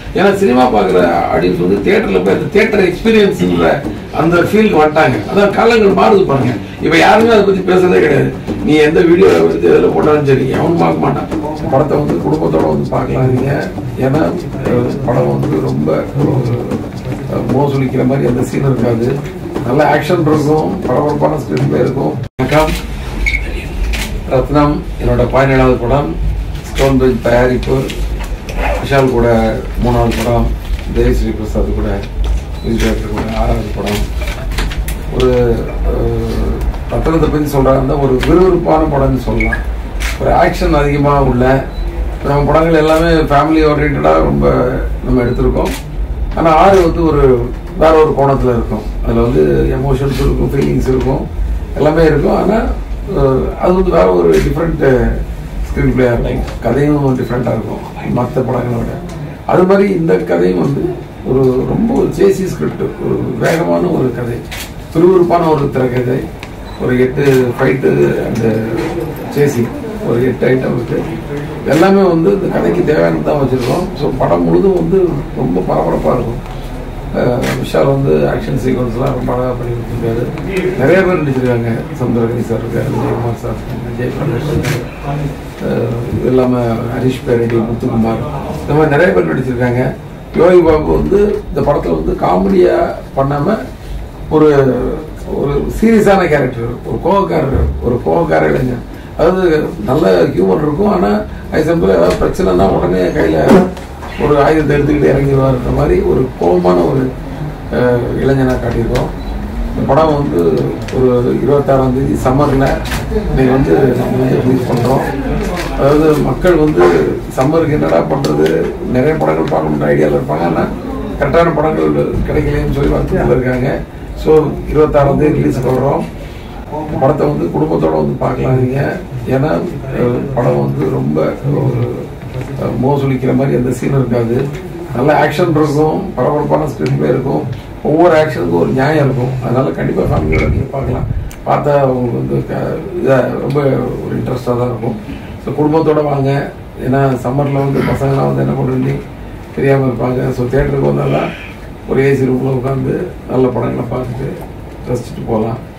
ஏன்னா சினிமா பார்க்குற ஆடியன்ஸ் வந்து தியேட்டரில் போய் அந்த தியேட்டர் எக்ஸ்பீரியன்ஸுன்ற அந்த ஃபீலுக்கு வந்துட்டாங்க. அதான் காலங்கள் மாறுது பாருங்க. இப்போ யாருமே அதை பற்றி பேசுறதே கிடையாது. நீ எந்த வீடியோ எடுத்து எதில் போட்டாலும் சரி அவனும் பார்க்க மாட்டான். படத்தை வந்து குடும்பத்தோட வந்து பார்க்கலாம் நீங்க. ஏன்னா படம் வந்து ரொம்ப மோசலிக்கிற மாதிரி அந்த சீன் இருக்காது. நல்ல ஆக்ஷன் இருக்கும், பரபரப்பான ஸ்கிரீன் பிளே இருக்கும். வணக்கம். ரத்னம் என்னோட 17வது படம். ஸ்டோன் பெஞ்ச் தயாரிப்பு. விஷால் கூட 3வது படம். தேவிஸ்ரீ பிரசாத் கூட விஜய் கூட 6வது படம். ஒரு ரத்னத்தை பற்றி சொல்றாங்க, ஒரு விறுவிறுப்பான படம்னு சொல்லலாம். ஒரு ஆக்ஷன் அதிகமாக உள்ள நம்ம படங்கள் எல்லாமே ஃபேமிலி ஓரியன்டாக ரொம்ப நம்ம எடுத்திருக்கோம். ஆனால் 6 வந்து ஒரு வேற ஒரு கோணத்தில் இருக்கும். அதில் வந்து எமோஷன்ஸ் இருக்கும், ஃபீலிங்ஸ் இருக்கும், எல்லாமே இருக்கும். ஆனால் அது வந்து வேற ஒரு டிஃப்ரெண்ட் ஸ்க்ரீன் பிளேயாக இருக்கும். கதையும் டிஃப்ரெண்ட்டாக இருக்கும் மற்ற படங்களை விட. அது மாதிரி இந்த கதையும் வந்து ஒரு ரொம்ப ஒரு சேசி ஸ்கிரிப்ட், ஒரு வேகமான ஒரு கதை, விறுவிறுப்பான ஒரு திரைக்கதை. ஒரு 8 ஃபைட்டு அந்த சேசி, ஒரு 8 ஐட்டம் இருக்கு. எல்லாமே வந்து இந்த கதைக்கு தேவையானது தான் வச்சுருக்கோம். ஸோ படம் முழுதும் வந்து ரொம்ப பரபரப்பாக இருக்கும். விஷால் வந்து ஆக்ஷன் சீக்வன்ஸ்லாம் ரொம்ப அழகாக பண்ணி கொடுத்துருக்காரு. நிறைய பேர் நடிச்சிருக்காங்க. சந்திரகனி சார் இருக்காரு, ஜெயக்குமார் சார், ஜெய் பிரகாஷ், இது இல்லாமல் ஹரிஷ் பேரடி, முத்துக்குமார், இந்த மாதிரி நிறைய பேர் நடிச்சிருக்காங்க. யோகி பாபு வந்து இந்த படத்தில் வந்து காமெடியாக பண்ணாமல் ஒரு ஒரு சீரியஸான கேரக்டர், ஒரு கோவக்கார இளைஞர். அதாவது நல்ல ஹியூமர் இருக்கும். ஆனால் அது சிம்பிள் ஏதாவது பிரச்சனைனா உடனே கையில் ஒரு ஆயுதத்தை எடுத்துக்கிட்டு இறங்கிடுவார்ன்ற மாதிரி ஒரு கோபமான ஒரு இளைஞனாக காட்டியிருக்கோம். இந்த படம் வந்து ஒரு 26ஆம் தேதி சம்மரில் இன்னைக்கு வந்து நம்ம வந்து ரிலீஸ் பண்ணுறோம். அதாவது மக்கள் வந்து சம்மருக்கு என்னடா பண்ணுறது, நிறைய படங்கள் பார்க்கணுன்ற ஐடியாவில் இருப்பாங்க. ஆனால் கரெக்டான படங்கள் கிடைக்கலன்னு சொல்லி வருத்தத்தில் இருக்காங்க. ஸோ 26ஆம் தேதி ரிலீஸ் பண்ணுறோம். படத்தை வந்து குடும்பத்தோடு வந்து பார்க்கலாம் நீங்கள். ஏன்னா படம் வந்து ரொம்ப ஒரு மோசலிக்கிற மாதிரி அந்த சீன் இருக்காது. நல்ல ஆக்ஷன் இருக்கும், பரபரப்பான ஸ்கிரீன் பிளே இருக்கும். ஒவ்வொரு ஆக்ஷனுக்கும் ஒரு நியாயம் இருக்கும். அதனால கண்டிப்பாக ஃபேமிலியோட நீங்கள் பார்க்கலாம். பார்த்தா உங்களுக்கு வந்து இதாக ரொம்ப ஒரு இன்ட்ரெஸ்டாக தான் இருக்கும். ஸோ குடும்பத்தோடு வாங்க. ஏன்னா சம்மரில் வந்து பசங்களாம் வந்து என்ன பண்ணுறது தெரியாமல் இருப்பாங்க. ஸோ தியேட்டருக்கு வந்தாலும் ஒரு ஏசி ரூமில் உட்காந்து நல்ல படங்களை பார்த்துட்டு ரசிச்சுட்டு போகலாம்.